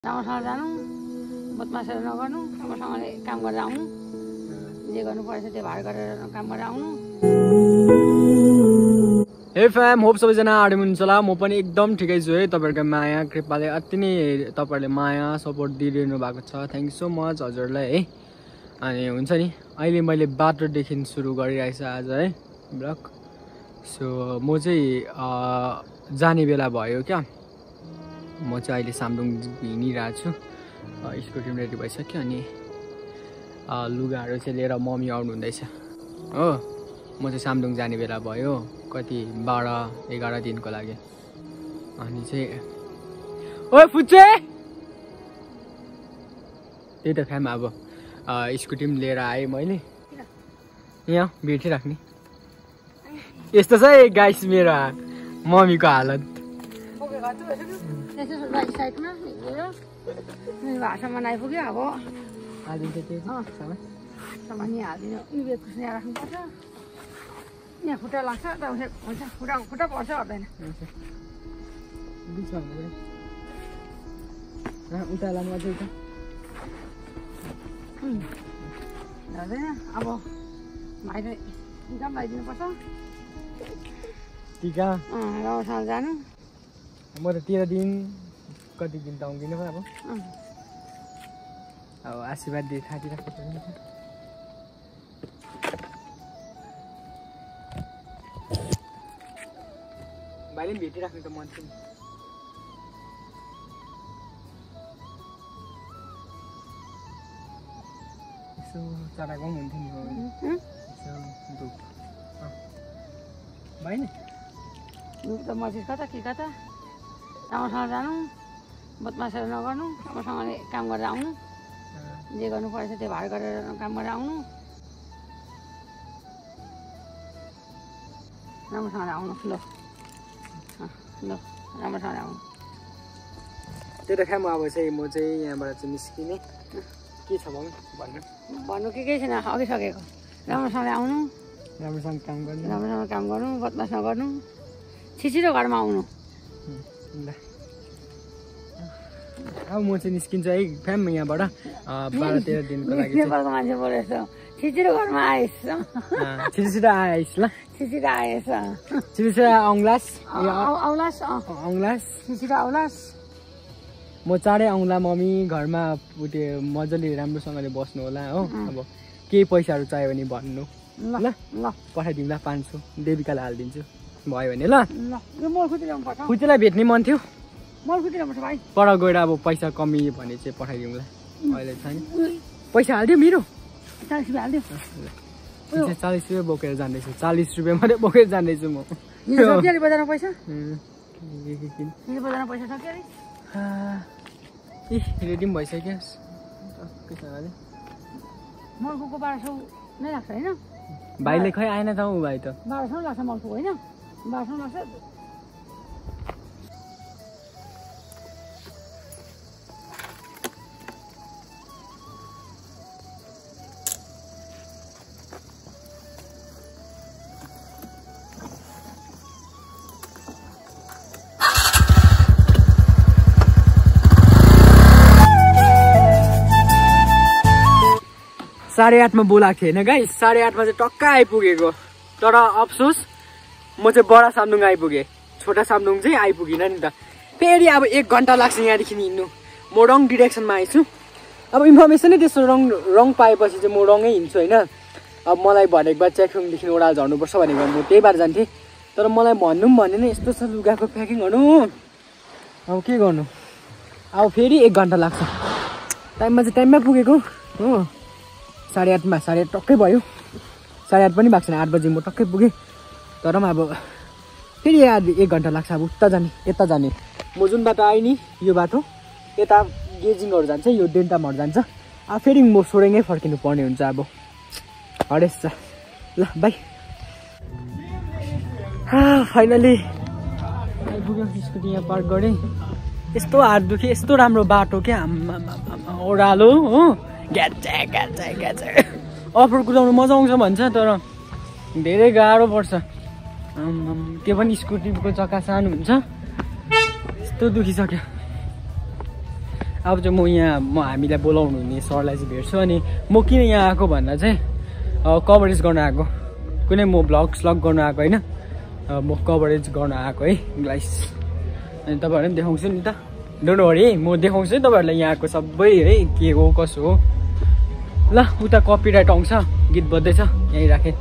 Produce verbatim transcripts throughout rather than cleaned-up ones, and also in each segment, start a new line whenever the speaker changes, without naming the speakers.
राम्रोसँग जानु, बदमासहरू नगर्नु, राम्रोसँगले काम गरेर आउनु, जे गर्नु परेछ त्यो भाड गरेर काम गरेर आउनु।
हे फ्याम, होप सबैजना आराम हुनुहुन्छ होला। म पनि एकदम ठिकै छु है। तपाईँहरूको माया कृपाले अति नै तपाईँहरूले माया सपोर्ट दिइरहनु भएको छ। थ्याङ्क यू सो मच हजुरलाई है। अनि हुन्छ नि, अहिले मैले बाटोदेखि सुरु गरिरहेको छु आज है ब्लग। सो म चाहिँ जाने बेला भयो क्या। म चाहिँ अहिले सामडुङ हिँडिरहेको छु। स्कुटी रेडी भइसक्यो अनि लुगाहरू चाहिँ लिएर मम्मी आउनु हुँदैछ हो। म चाहिँ सामडुङ जाने बेला भयो, कति बाह्र एघार दिनको लागि। अनि चाहिँ ओ फुच्चे त्यही त फ्याम। अब स्कुटी पनि लिएर आएँ मैले, यहाँ भेटिराख्ने। यस्तो छ है गाइस मेरो मम्मीको हालत।
भाषामा आइपुग्यो। अब
हालिदिन्छ त्यो
सामान यहाँ हालिदिनु। उयो खुस्ने राख्नुपर्छ। यहाँ खुट्टा लाग्छ त हुन्छ, खुट्टा खुट्टा पर्छ पर्दैन।
उता लानु अझै त
हुँदैन। अब भाइले टिका पनि लगाइदिनुपर्छ।
टिका
राम्रोसँग जानु।
म त तेह्र दिन कति दिन त आउँदिनँ अब। अब आशीर्वाद दिए थाकिरहेको छ। भाइले पनि भेटिराख्नु त मन थियो। यसो चराको पनि हुन्थ्यो नि यसो धुप भाइ नि
धुप त मस्जिद कता के कता। राम्रोसँग जानु, बदमासहरू नगर्नु, राम्रोसँगले काम गरेर आउनु, जे गर्नु परेछ त्यो भाड गरेर काम गरेर आउनु। राम्रोसँगले आउनु। ल ल राम्रोसँगले आउनु।
त्यही त खाम। अब चाहिँ म चाहिँ यहाँबाट चाहिँ निस्किने। के छ भन्नु भन्नु
भन्नु के केही छैन, अघि सकेको। राम्रोसँगले आउनु,
राम्रोसँग काम गर्नु,
राम्रोसँग काम गर्नु, बदमास नगर्नु, छिटो घरमा आउनु।
ल अब म चाहिँ निस्किन्छु है फ्याम यहाँबाट। बाह्र तेह्र दिनको लागि
नेपालको मान्छे बोलेछ, छिटो घरमा आएछ,
छिटो छिटो आएछ। ल
छिटो आएछ,
छिटो छिटो आउँलास
आउलास
आउँलास
छिटो आउलास।
म चाँडै आउँला मम्मी। घरमा त्यो मजाले राम्रोसँगले बस्नु होला हो। अब केही पैसाहरू चाहियो भने भन्नु ल।
ल
पठाइदिउँला पाँच सौ देविकालाई हालिदिन्छु भयो भने। ल
ल
खुचीलाई भेट्ने मन थियो।
भाइ
पर गएर अब पैसा कमी भने चाहिँ पठाइदिउँला। अहिले छैन पैसा हालिदियो मेरो।
चालिस रुपियाँ हालिदियो।
चालिस रुपियाँ बोकेर जाँदैछु। चालिस रुपियाँ मात्रै बोकेर जाँदैछु म।
बजारमा पैसा बजारमा पैसा सक्यो
ए रेडी पनि भइसक्यो।
मर्कुको बाह्र सौ नै लाग्छ होइन?
भाइले खै आएन त ऊ भाइ त।
बाह्र सौ लाग्छ मर्कु होइन? बाह्र सौ लाग्छ।
साढे आठमा बोलाएको थिएन गाई। साढे आठमा चाहिँ टक्क आइपुगेको। तर अफसोस म चाहिँ बडा सामदुङ आइपुगेँ, छोटा सामदुङ चाहिँ आइपुगिनँ नि त। फेरि अब एक घन्टा लाग्छ यहाँदेखि हिँड्नु। म रङ डिरेक्सनमा आएछु। अब इन्फर्मेसनै त्यस्तो रङ रङ पाएपछि चाहिँ म रङै हिँड्छु होइन। अब मलाई भनेको बाद च्याखुङदेखि ओडाल झर्नुपर्छ भनेको म त्यही बार जान्थेँ। तर मलाई भन्नु पनि भनेन यस्तो छ लुगाको प्याकिङहरू। अब के गर्नु, अब फेरि एक घन्टा लाग्छ। टाइममा चाहिँ टाइममै पुगेको हो। साढे आठमा साढे आठ टक्कै भयो। साढे आठ पनि भएको छैन, आठ बजी म टक्कै पुगेँ। तर पनि अब फेरि एक घन्टा लाग्छ। अब उता जाने यता जाने। म जुन बाटो आएँ नि यो बाटो यता गेजिङहरू जान्छ, यो डेन्टामहरू जान्छ। अब फेरि म सोरेङै फर्किनु पर्ने हुन्छ। अब हरेस छ। ल बाई। फाइनली आइपुग्यो। स्कुटी यहाँ पार्क गरेँ। यस्तो हात दुख्यो, यस्तो राम्रो बाटो क्या ओह्रालो हो। ग्याचा ग्याचा ग्याचा अफरोड कुदाउनु मजा आउँछ भन्छ, तर धेरै गाह्रो पर्छ। त्यो पनि स्कुटीको चक्का सानो हुन्छ। यस्तो दुखिसक्यो। अब चाहिँ म यहाँ म हामीलाई बोलाउनु हुने सरलाई चाहिँ भेट्छु अनि म किन यहाँ आएको भन्दा चाहिँ कभरेज गर्न आएको कुनै म भ्लग स्लग गर्न आएको होइन म कभरेज गर्न आएको है गाइस अनि तपाईँहरूलाई पनि देखाउँछु नि त डोन्ट वरी है म देखाउँछु है तपाईँहरूलाई यहाँको सबै है के हो कसो हो ल उता कपिराइट आउँछ गीत बज्दैछ यहीँ राखेँ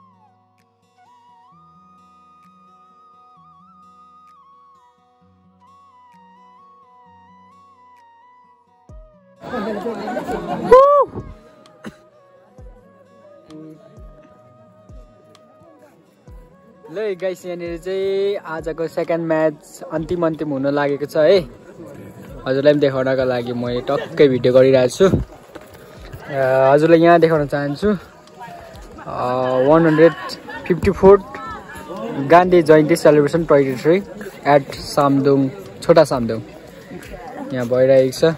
ल गाइस यहाँनिर चाहिँ आजको सेकेन्ड म्याच अन्तिम अन्तिम हुन लागेको छ है हजुरलाई पनि देखाउनका लागि म टक्कै भिडियो गरिरहेको छु हजुरलाई यहाँ देखाउन चाहन्छु one hundred fifty fourth Gandhi Jayanti celebration twenty three at Samdung Chhota Samdung यहाँ भइरहेको छ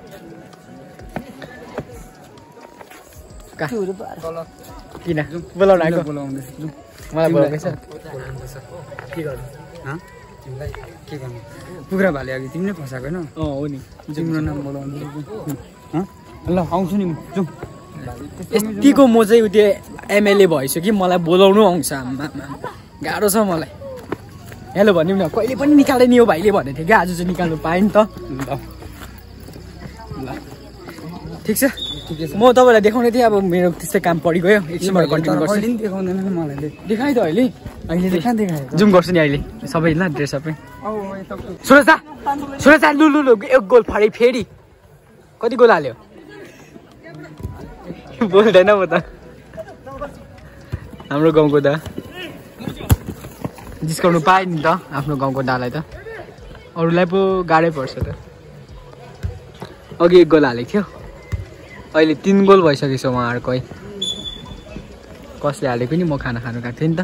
किन बोलाउन आएको मलाई बोलाउँदैछ के गर्नु तिमीलाई के गर्नु कुखुरा भाले अघि तिमीले फसाएको होइन अँ हो नि तिम्रो नाम बोलाउनु ल आउँछु नि जाउँ यतिको म चाहिँ त्यो एमएलए भइसक्यो कि मलाई बोलाउनु आउँछ गाह्रो छ मलाई हेलो भन्यो नि कहिले पनि निकाल्दै नि हो भाइले भनेको थियो क्या आज चाहिँ निकाल्नु पाएँ नि त ल ठिक छ म तपाईँलाई देखाउने थिएँ अब मेरो त्यस्तै काम परिगयो एकछिनबाट कन्टिन्यू गर्छु नि देखाउँदैन मलाई देखाइ त अहिले अहिले देखा देखाए जुम गर्छु नि अहिले सबै ल ड्रेस सबै सुरज सुरज लु लु लु एक गोल फाडे फेरि कति गोल हाल्यो बोल्दैन म त हाम्रो गाउँको दा जिस्काउनु पाएँ नि त आफ्नो गाउँको दालाई त अरूलाई पो गाह्रै पर्छ त अघि एक गोल हालेको थियो अहिले तीन गोल भइसकेछ उहाँहरूको है कसले हालेको नि म खाना खानु गएको थिएँ नि त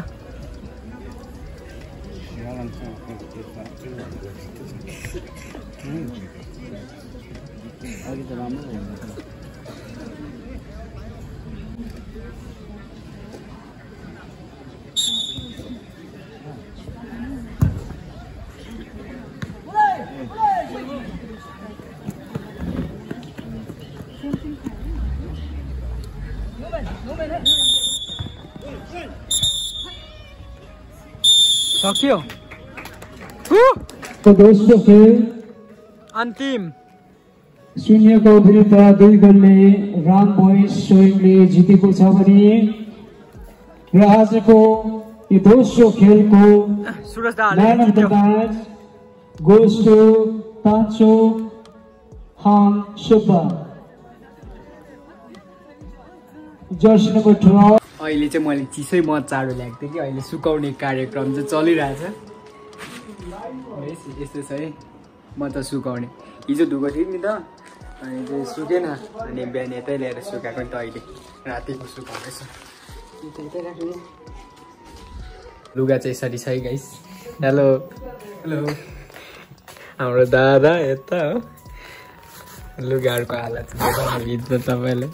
सक्यो
तो दोस्रो खेल
अन्तिम
शून्यको विरुद्ध दुई गोलले राम बोइज स्वयंले जितेको छ भने र आजको यो दोस्रो खेलको man of the match goes to Tancho Hang Subba jersey number twelve
अहिले चाहिँ मैले चिसै मत चारो ल्याएको थिएँ कि अहिले सुकाउने कार्यक्रम चाहिँ चलिरहेछ यस्तो छ है म त सुकाउने हिजो धुएको थिएँ नि त अनि चाहिँ सुकेन अनि बिहान यतै ल्याएर सुकाएको नि त अहिले रातिको सुकाउँदैछ लुगा चाहिँ यसरी छ है गाइस हेलो हेलो हाम्रो दादा यता हो लुगाहरूको हालत भित्र तपाईँलाई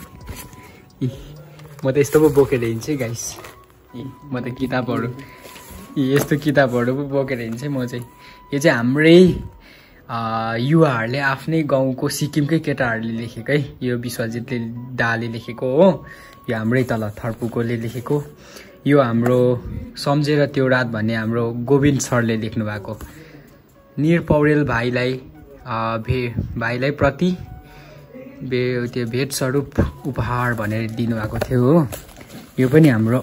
म त यस्तो पो बोकेर हिँड्छु गाइस म त किताबहरू यस्तो किताबहरू पो बोकेर हिँड्छु म चाहिँ यो चाहिँ हाम्रै युवाहरूले आफ्नै गाउँको सिक्किमकै केटाहरूले लेखेको है यो विश्वजितले दाले लेखेको हो यो हाम्रै तल थर्पुकोले लेखेको यो हाम्रो सम्झेर त्यो रात भन्ने हाम्रो गोविन्द सरले लेख्नु भएको निर पौडेल भाइलाई भे भाइलाई प्रति बे त्यो भेट स्वरूप उपहार भनेर दिनुभएको थियो हो यो पनि हाम्रो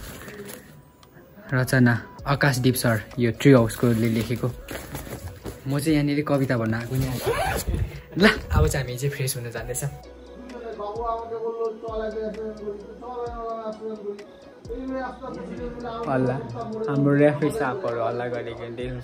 रचना आकाशदीप सर यो ट्री हाउसकोले लेखेको म चाहिँ यहाँनिर कविता भन्न आएको नि ल अब चाहिँ हामी चाहिँ फ्रेस हुन जाँदैछ हल्ला हाम्रो रेफ्री सापहरू हल्ला गरेको देख्नु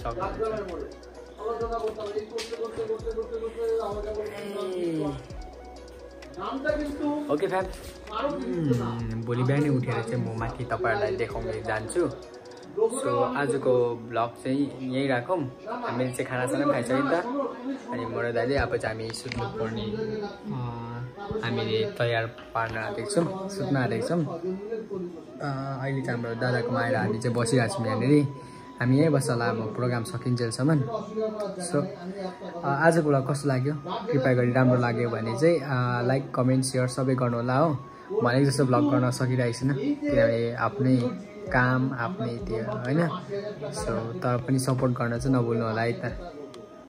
सक्नुहुन्छ ओके फ्याम भोलि बिहानै उठेर चाहिँ म माथि तपाईँहरूलाई देखाउन जान्छु सो आजको ब्लग चाहिँ यहीँ राखौँ हामीले चाहिँ खानासाना पनि खाइसक्यौँ त अनि मेरो दाइले अब चाहिँ हामी सुत्नु पर्ने हामीले तयार पार्न आँटेको छौँ सुत्न आँटेको छौँ अहिले चाहिँ हाम्रो दादाकोमा आएर हामी चाहिँ बसिरहेको छौँ यहाँनिर हामी यहीँ बस्छ होला अब प्रोग्राम सकिन्जेलसम्म। सो आजको भ्लग कस्तो लाग्यो कृपया गरी राम्रो लाग्यो भने चाहिँ लाइक कमेन्ट सेयर सबै गर्नु होला हो। भनेको जस्तो भ्लग गर्न सकिरहेको छैन किनभने आफ्नै काम आफ्नै त्यो होइन। सो तर पनि सपोर्ट गर्न चाहिँ नभुल्नु होला है त।